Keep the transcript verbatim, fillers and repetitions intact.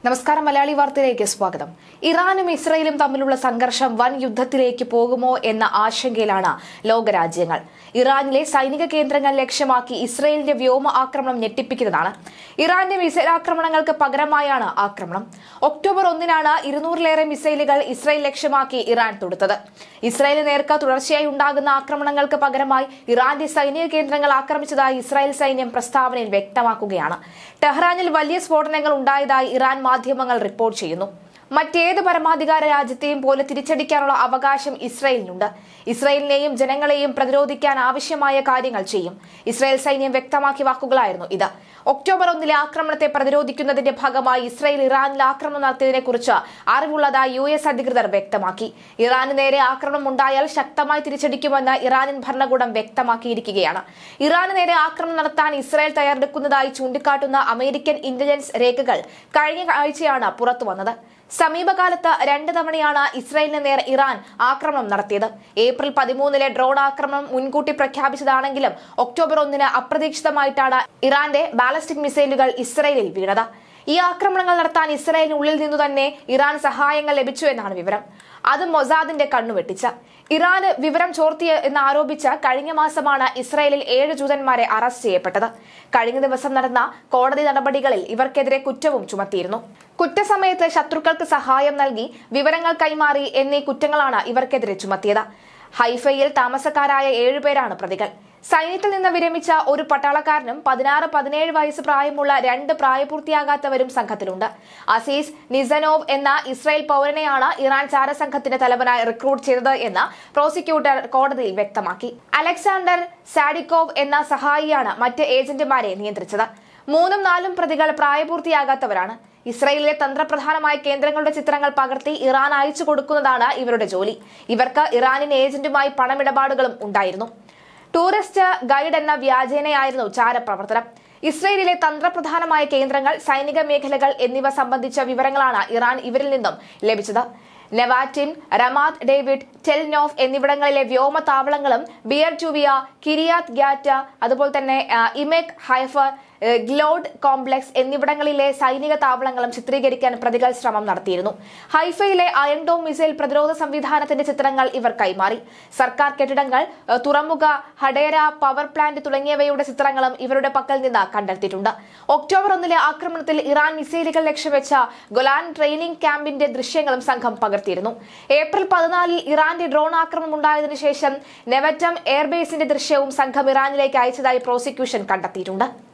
നമസ്കാരം മലയാളി വാർത്തയിലേക്ക് സ്വാഗതം. ഇറാനും ഇസ്രയേലും തമ്മിലുള്ള സംഘർഷം വൻ യുദ്ധത്തിലേക്ക് പോകുമോ എന്ന ആശങ്കയിലാണ് ലോകരാജ്യങ്ങൾ. ഇറാനിലെ സൈനിക കേന്ദ്രങ്ങൾ ലക്ഷ്യമാക്കി ഇസ്രയേലിന്റെ വ്യോമ ആക്രമണം ഞെട്ടിപ്പിക്കുന്നതാണ്. ഇറാന്റെ മിസൈൽ ആക്രമണങ്ങൾക്ക് പകരമായാണ് ആക്രമണം. ഒക്ടോബർ ഒന്നിനാണ് ഇരുന്നൂറിലേറെ മിസൈലുകൾ ഇസ്രയേൽ ലക്ഷ്യമാക്കി ഇറാൻ തൊടുത്തത്. ഇസ്രയേലിന് നേർക്ക് തുടർച്ചയായി ഉണ്ടാകുന്ന ആക്രമണങ്ങൾക്ക് പകരമായി ഇറാന്റെ സൈനിക കേന്ദ്രങ്ങൾ ആക്രമിച്ചതായി ഇസ്രായേൽ സൈന്യം പ്രസ്താവനയിൽ വ്യക്തമാക്കുകയാണ്. ടെഹ്റാനിൽ വലിയ സ്ഫോടനങ്ങൾ ഉണ്ടായതായി ഇറാൻ മാധ്യമങ്ങൾ റിപ്പോർട്ട് ചെയ്യുന്നു. മറ്റേത് പരമാധികാര രാജ്യത്തെയും പോലെ തിരിച്ചടിക്കാനുള്ള അവകാശം ഇസ്രയേലിനുണ്ട്. ഇസ്രയേലിനെയും ജനങ്ങളെയും പ്രതിരോധിക്കാൻ ആവശ്യമായ കാര്യങ്ങൾ ചെയ്യും. ഇസ്രായേൽ സൈന്യം വ്യക്തമാക്കിയ വാക്കുകളായിരുന്നു ഇത്. ഒക്ടോബർ ഒന്നിലെ ആക്രമണത്തെ പ്രതിരോധിക്കുന്നതിന്റെ ഭാഗമായി ഇസ്രയേൽ ഇറാനിൽ ആക്രമണം നടത്തിയതിനെ കുറിച്ച് അറിവുള്ളതായി യു എസ് അധികൃതർ വ്യക്തമാക്കി. ഇറാന് നേരെ ആക്രമണം ഉണ്ടായാൽ ശക്തമായി തിരിച്ചടിക്കുമെന്ന് ഇറാനിയൻ ഭരണകൂടം വ്യക്തമാക്കിയിരിക്കുകയാണ്. ഇറാന് നേരെ ആക്രമണം നടത്താൻ ഇസ്രായേൽ തയ്യാറെടുക്കുന്നതായി ചൂണ്ടിക്കാട്ടുന്ന അമേരിക്കൻ ഇന്റലിജൻസ് രേഖകൾ കഴിഞ്ഞ ആഴ്ചയാണ് പുറത്തുവന്നത്. സമീപകാലത്ത് രണ്ട് തവണയാണ് ഇസ്രായേലിന് നേരെ ഇറാൻ ആക്രമണം നടത്തിയത്. ഏപ്രിൽ പതിമൂന്നിലെ ഡ്രോൺ ആക്രമണം മുൻകൂട്ടി പ്രഖ്യാപിച്ചതാണെങ്കിലും ഒക്ടോബർ ഒന്നിന് അപ്രതീക്ഷിതമായിട്ടാണ് ഇറാന്റെ ബാലിസ്റ്റിക് മിസൈലുകൾ ഇസ്രായേലിൽ വീണത്. ഈ ആക്രമണങ്ങൾ നടത്താൻ ഇസ്രായേലിനുള്ളിൽ നിന്നു തന്നെ ഇറാൻ സഹായങ്ങൾ ലഭിച്ചു എന്നാണ് വിവരം. അത് മൊസാദിന്റെ കണ്ണുവെട്ടിച്ച ഇറാന് വിവരം ചോർത്തി എന്ന് ആരോപിച്ച് കഴിഞ്ഞ മാസമാണ് ഇസ്രായേലിൽ ഏഴ് ജൂതന്മാരെ അറസ്റ്റ് ചെയ്യപ്പെട്ടത്. കഴിഞ്ഞ ദിവസം നടന്ന കോടതി നടപടികളിൽ ഇവർക്കെതിരെ കുറ്റവും ചുമത്തിയിരുന്നു. കുറ്റസമയത്ത് ശത്രുക്കൾക്ക് സഹായം നൽകി, വിവരങ്ങൾ കൈമാറി എന്നീ കുറ്റങ്ങളാണ് ഇവർക്കെതിരെ ചുമത്തിയത്. ഹൈഫയിൽ താമസക്കാരായ ഏഴുപേരാണ് പ്രതികൾ. സൈന്യത്തിൽ നിന്ന് വിരമിച്ച ഒരു പട്ടാളക്കാരനും പതിനാറ് പതിനേഴ് വയസ്സ് പ്രായമുള്ള രണ്ട് പ്രായപൂർത്തിയാകാത്തവരും സംഘത്തിലുണ്ട്. അസീസ് നിസനോവ് എന്ന ഇസ്രായേൽ പൗരനെയാണ് ഇറാൻ ചാരസംഘത്തിന്റെ തലവനായി റിക്രൂട്ട് ചെയ്തത് എന്ന് പ്രോസിക്യൂട്ടർ കോടതിയിൽ വ്യക്തമാക്കി. അലക്സാണ്ടർ സാഡിക്കോവ് എന്ന സഹായിയാണ് മറ്റ് ഏജന്റുമാരെ നിയന്ത്രിച്ചത്. മൂന്നും നാലും പ്രതികൾ പ്രായപൂർത്തിയാകാത്തവരാണ്. ഇസ്രായേലിലെ തന്ത്രപ്രധാനമായ കേന്ദ്രങ്ങളുടെ ചിത്രങ്ങൾ പകർത്തി ഇറാൻ അയച്ചു കൊടുക്കുന്നതാണ് ഇവരുടെ ജോലി. ഇവർക്ക് ഇറാനിയൻ ഏജന്റുമായി പണമിടപാടുകളും ഉണ്ടായിരുന്നു. ടൂറിസ്റ്റ് ഗൈഡ് എന്ന വ്യാജേനയായിരുന്നു ചാരപ്രവർത്തനം. ഇസ്രായേലിലെ തന്ത്രപ്രധാനമായ കേന്ദ്രങ്ങൾ, സൈനിക മേഖലകൾ എന്നിവ സംബന്ധിച്ച വിവരങ്ങളാണ് ഇറാൻ ഇവരിൽ നിന്നും ലഭിച്ചത്. നെവാറ്റിൻ, റമാത്ത് ഡേവിഡ്, ടെൽനോഫ് എന്നിവിടങ്ങളിലെ വ്യോമ താവളങ്ങളും ബിയർ ടൂവിയ, കിരിയാത്ത് ഗ്യാറ്റ, അതുപോലെ തന്നെ ഇമെക് ഹൈഫർ, ഗ്ലോഡ് കോംപ്ലക്സ് എന്നിവിടങ്ങളിലെ സൈനിക താവളങ്ങളും ചിത്രീകരിക്കാൻ പ്രതികൾ ശ്രമം നടത്തിയിരുന്നു. ഹൈഫയിലെ അയൺഡോം മിസൈൽ പ്രതിരോധ സംവിധാനത്തിന്റെ ചിത്രങ്ങൾ ഇവർ കൈമാറി. സർക്കാർ കെട്ടിടങ്ങൾ, തുറമുഖ, ഹഡേര പവർ പ്ലാന്റ് തുടങ്ങിയവയുടെ ചിത്രങ്ങളും ഇവരുടെ പക്കൽ നിന്ന് കണ്ടെത്തിയിട്ടുണ്ട്. ഒക്ടോബർ ഒന്നിലെ ആക്രമണത്തിൽ ഇറാൻ മിസൈലുകൾ ലക്ഷ്യംവെച്ച ഗൊലാൻ ട്രെയിനിംഗ് ക്യാമ്പിന്റെ ദൃശ്യങ്ങളും സംഘം പകർത്തിയിരുന്നു. ഏപ്രിൽ പതിനാലിൽ ഇറാന്റെ ഡ്രോൺ ആക്രമണം ഉണ്ടായതിനു ശേഷം നെവറ്റം എയർബേസിന്റെ ദൃശ്യവും സംഘം ഇറാനിലേക്ക് അയച്ചതായി പ്രോസിക്യൂഷൻ കണ്ടെത്തിയിട്ടുണ്ട്.